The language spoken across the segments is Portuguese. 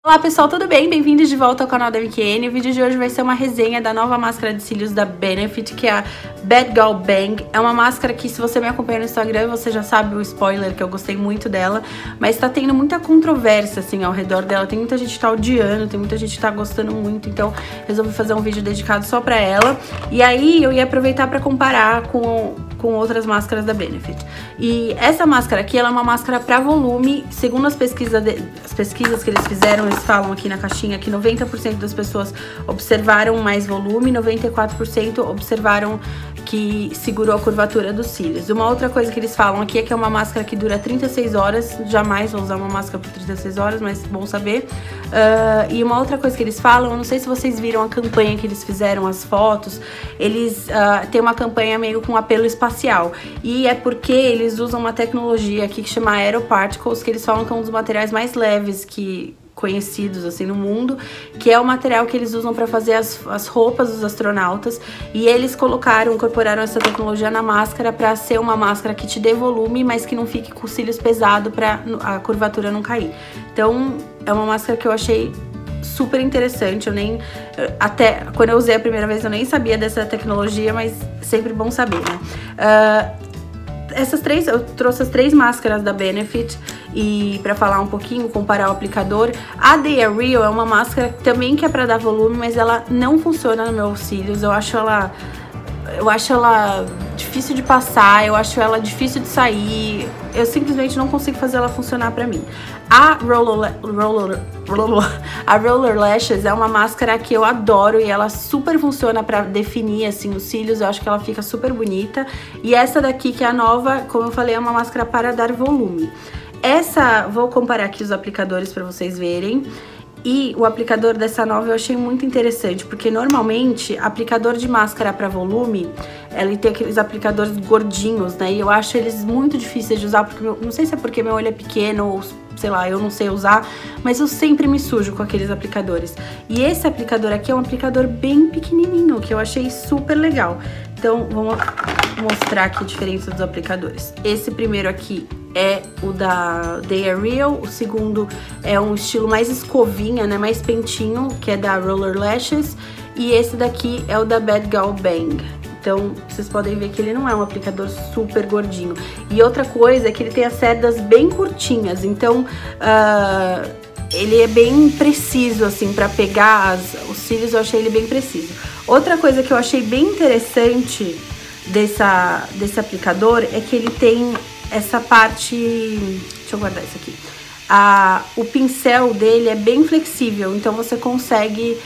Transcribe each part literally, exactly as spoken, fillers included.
Olá pessoal, tudo bem? Bem-vindos de volta ao canal da M Q N. O vídeo de hoje vai ser uma resenha da nova máscara de cílios da Benefit, que é a Bad Gal Bang. É uma máscara que, se você me acompanha no Instagram, você já sabe o spoiler, que eu gostei muito dela, mas tá tendo muita controvérsia, assim, ao redor dela. Tem muita gente que tá odiando, tem muita gente que tá gostando muito, então resolvi fazer um vídeo dedicado só pra ela. E aí eu ia aproveitar pra comparar com... com outras máscaras da Benefit. E essa máscara aqui, ela é uma máscara para volume. Segundo as pesquisas, de, as pesquisas que eles fizeram, eles falam aqui na caixinha que noventa por cento das pessoas observaram mais volume, noventa e quatro por cento observaram que segurou a curvatura dos cílios. Uma outra coisa que eles falam aqui é que é uma máscara que dura trinta e seis horas. Jamais vou usar uma máscara por trinta e seis horas, mas bom saber. Uh, e uma outra coisa que eles falam, eu não sei se vocês viram a campanha que eles fizeram, as fotos, eles uh, têm uma campanha meio com apelo espacial. E é porque eles usam uma tecnologia aqui que chama Aeroparticles, que eles falam que é um dos materiais mais leves que... conhecidos assim no mundo, que é o material que eles usam para fazer as, as roupas dos astronautas, e eles colocaram, incorporaram essa tecnologia na máscara para ser uma máscara que te dê volume, mas que não fique com os cílios pesados para a curvatura não cair. Então é uma máscara que eu achei super interessante. Eu nem, até quando eu usei a primeira vez eu nem sabia dessa tecnologia, mas sempre bom saber, né? Uh, essas três, eu trouxe as três máscaras da Benefit e para falar um pouquinho, comparar o aplicador. A They Are Real é uma máscara também que é para dar volume, mas ela não funciona nos meus cílios. Eu acho ela, eu acho ela difícil de passar, eu acho ela difícil de sair. Eu simplesmente não consigo fazer ela funcionar pra mim. A Roller, Roller, Roller, a Roller Lashes é uma máscara que eu adoro e ela super funciona pra definir assim os cílios. Eu acho que ela fica super bonita. E essa daqui, que é a nova, como eu falei, é uma máscara para dar volume. Essa, vou comparar aqui os aplicadores pra vocês verem. E o aplicador dessa nova eu achei muito interessante, porque normalmente aplicador de máscara para volume, ele tem aqueles aplicadores gordinhos, né? E eu acho eles muito difíceis de usar, porque meu, não sei se é porque meu olho é pequeno ou sei lá, eu não sei usar, mas eu sempre me sujo com aqueles aplicadores. E esse aplicador aqui é um aplicador bem pequenininho, que eu achei super legal. Então, vamos mostrar aqui a diferença dos aplicadores. Esse primeiro aqui é o da They Are Real, o segundo é um estilo mais escovinha, né, mais pentinho, que é da Roller Lashes, e esse daqui é o da Bad Gal Bang. Então, vocês podem ver que ele não é um aplicador super gordinho. E outra coisa é que ele tem as cerdas bem curtinhas, então uh, ele é bem preciso, assim, pra pegar as, os cílios. Eu achei ele bem preciso. Outra coisa que eu achei bem interessante dessa, desse aplicador é que ele tem essa parte... Deixa eu guardar isso aqui. A, o pincel dele é bem flexível, então você consegue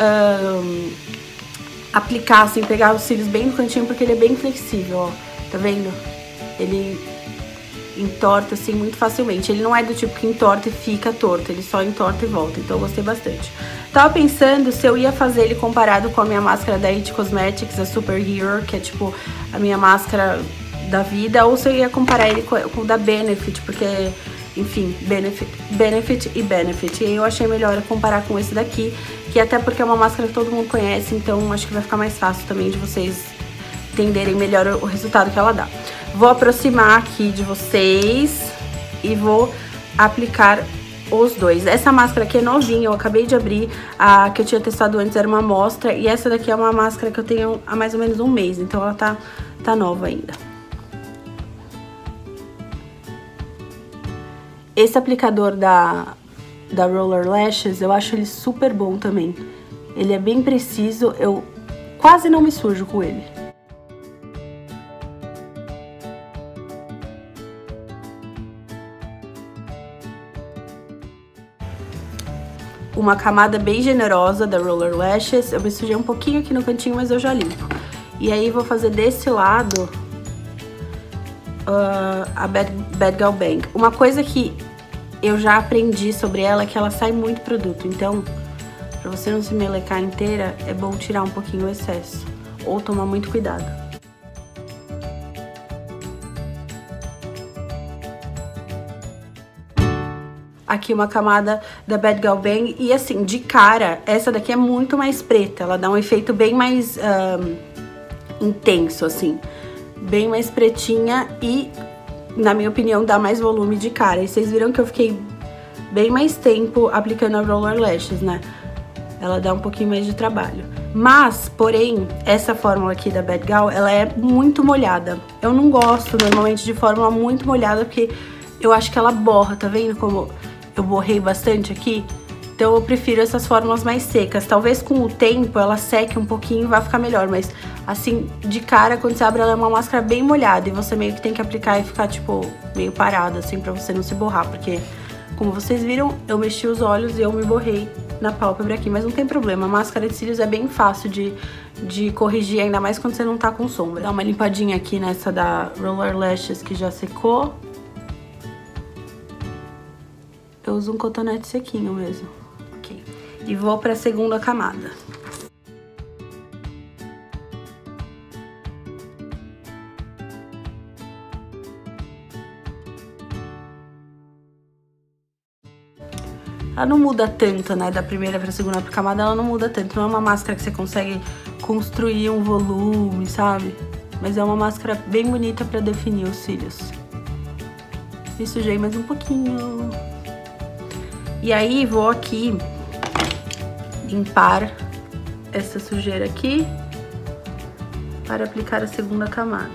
uh, aplicar, assim, pegar os cílios bem no cantinho, porque ele é bem flexível, ó. Tá vendo? Ele entorta, assim, muito facilmente. Ele não é do tipo que entorta e fica torto, ele só entorta e volta, então eu gostei bastante. Tava pensando se eu ia fazer ele comparado com a minha máscara da It Cosmetics, a Super Hero, que é tipo a minha máscara da vida, ou se eu ia comparar ele com, com o da Benefit, porque, enfim, Benefit, Benefit e Benefit. E aí eu achei melhor comparar com esse daqui, que até porque é uma máscara que todo mundo conhece, então acho que vai ficar mais fácil também de vocês entenderem melhor o resultado que ela dá. Vou aproximar aqui de vocês e vou aplicar os dois. Essa máscara aqui é novinha, eu acabei de abrir. A que eu tinha testado antes era uma amostra, e essa daqui é uma máscara que eu tenho há mais ou menos um mês, então ela tá, tá nova ainda. Esse aplicador da, da Roller Lashes, eu acho ele super bom também. Ele é bem preciso, eu quase não me sujo com ele. Uma camada bem generosa da Roller Lashes. Eu me sujei um pouquinho aqui no cantinho, mas eu já limpo. E aí vou fazer desse lado uh, a Bad, Bad Gal Bang. Uma coisa que eu já aprendi sobre ela é que ela sai muito produto. Então, pra você não se melecar inteira, é bom tirar um pouquinho o excesso. Ou tomar muito cuidado. Aqui uma camada da Bad Gal Bang, e assim, de cara, essa daqui é muito mais preta, ela dá um efeito bem mais um, intenso, assim, bem mais pretinha e, na minha opinião, dá mais volume de cara. E vocês viram que eu fiquei bem mais tempo aplicando a Roller Lashes, né? Ela dá um pouquinho mais de trabalho. Mas, porém, essa fórmula aqui da Bad Gal, ela é muito molhada. Eu não gosto normalmente de fórmula muito molhada, porque eu acho que ela borra, tá vendo como eu borrei bastante aqui? Então eu prefiro essas fórmulas mais secas. Talvez com o tempo ela seque um pouquinho e vai ficar melhor, mas assim, de cara, quando você abre, ela é uma máscara bem molhada e você meio que tem que aplicar e ficar, tipo, meio parada, assim, pra você não se borrar, porque, como vocês viram, eu mexi os olhos e eu me borrei na pálpebra aqui, mas não tem problema. A máscara de cílios é bem fácil de, de corrigir, ainda mais quando você não tá com sombra. Dá uma limpadinha aqui nessa da Roller Lashes que já secou. Eu uso um cotonete sequinho mesmo. Ok. E vou pra segunda camada. Ela não muda tanto, né, da primeira pra segunda camada, ela não muda tanto. Não é uma máscara que você consegue construir um volume, sabe? Mas é uma máscara bem bonita pra definir os cílios. Me sujei mais um pouquinho. E aí, vou aqui limpar essa sujeira aqui para aplicar a segunda camada.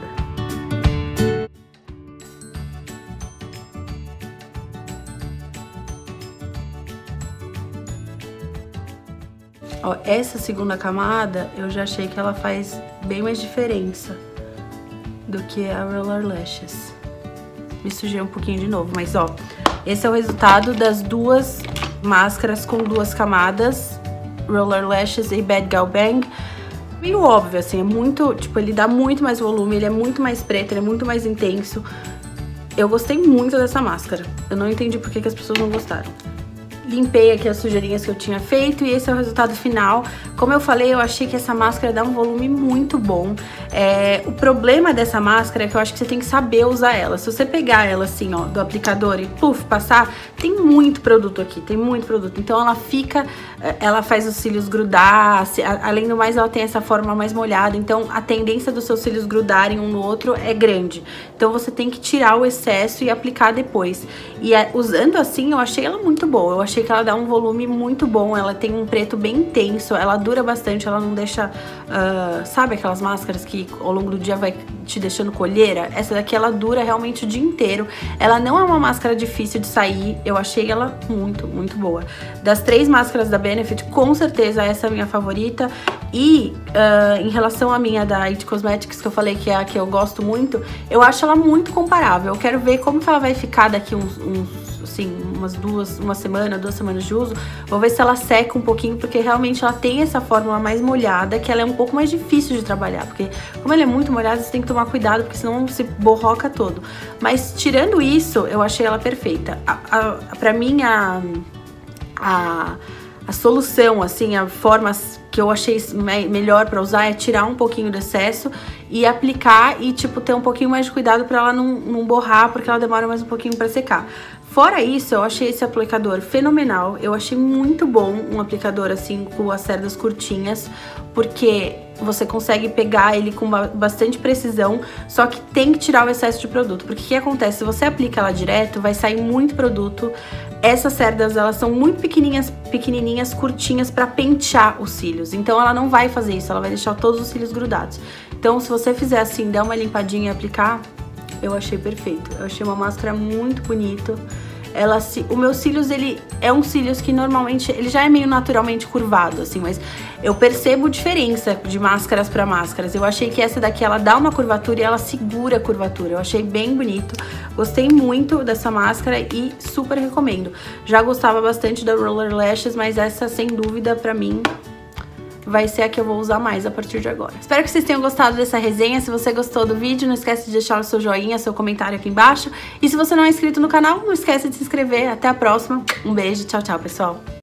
Ó, essa segunda camada, eu já achei que ela faz bem mais diferença do que a Roller Lashes. Me sujei um pouquinho de novo, mas ó, esse é o resultado das duas máscaras com duas camadas, Roller Lashes e Bad Gal Bang. Meio óbvio, assim, é muito, tipo, ele dá muito mais volume, ele é muito mais preto, ele é muito mais intenso. Eu gostei muito dessa máscara, eu não entendi por que que as pessoas não gostaram. Limpei aqui as sujeirinhas que eu tinha feito e esse é o resultado final. Como eu falei, eu achei que essa máscara dá um volume muito bom. É, o problema dessa máscara é que eu acho que você tem que saber usar ela. Se você pegar ela assim, ó, do aplicador e puf, passar, tem muito produto aqui, tem muito produto. Então ela fica, ela faz os cílios grudar, além do mais ela tem essa forma mais molhada, então a tendência dos seus cílios grudarem um no outro é grande. Então você tem que tirar o excesso e aplicar depois. E usando assim, eu achei ela muito boa, eu achei que ela dá um volume muito bom, ela tem um preto bem intenso, ela dura bastante, ela não deixa, uh, sabe aquelas máscaras que ao longo do dia vai te deixando colheira? Essa daqui ela dura realmente o dia inteiro, ela não é uma máscara difícil de sair, eu achei ela muito, muito boa. Das três máscaras da Benefit, com certeza essa é a minha favorita. E uh, em relação à minha da It Cosmetics, que eu falei que é a que eu gosto muito, eu acho ela muito comparável. Eu quero ver como que ela vai ficar daqui uns, uns assim, umas duas, uma semana, duas semanas de uso. Vou ver se ela seca um pouquinho, porque realmente ela tem essa fórmula mais molhada, que ela é um pouco mais difícil de trabalhar, porque como ela é muito molhada, você tem que tomar cuidado, porque senão se borroca todo. Mas tirando isso, eu achei ela perfeita. A, a, pra mim, a, a, a solução, assim, a forma que eu achei melhor pra usar é tirar um pouquinho do excesso e aplicar e, tipo, ter um pouquinho mais de cuidado pra ela não, não borrar, porque ela demora mais um pouquinho pra secar. Fora isso, eu achei esse aplicador fenomenal, eu achei muito bom um aplicador assim com as cerdas curtinhas, porque você consegue pegar ele com bastante precisão, só que tem que tirar o excesso de produto, porque o que acontece? Se você aplica ela direto, vai sair muito produto. Essas cerdas, elas são muito pequenininhas, pequenininhas, curtinhas pra pentear os cílios, então ela não vai fazer isso, ela vai deixar todos os cílios grudados. Então se você fizer assim, der uma limpadinha e aplicar, eu achei perfeito. Eu achei uma máscara muito bonita. Ela se, o meu cílios, ele é um cílios que normalmente, ele já é meio naturalmente curvado, assim, mas eu percebo diferença de máscaras pra máscaras. Eu achei que essa daqui, ela dá uma curvatura e ela segura a curvatura. Eu achei bem bonito. Gostei muito dessa máscara e super recomendo. Já gostava bastante da Roller Lashes, mas essa, sem dúvida, pra mim, vai ser a que eu vou usar mais a partir de agora. Espero que vocês tenham gostado dessa resenha. Se você gostou do vídeo, não esquece de deixar o seu joinha, seu comentário aqui embaixo. E se você não é inscrito no canal, não esquece de se inscrever. Até a próxima. Um beijo. Tchau, tchau, pessoal.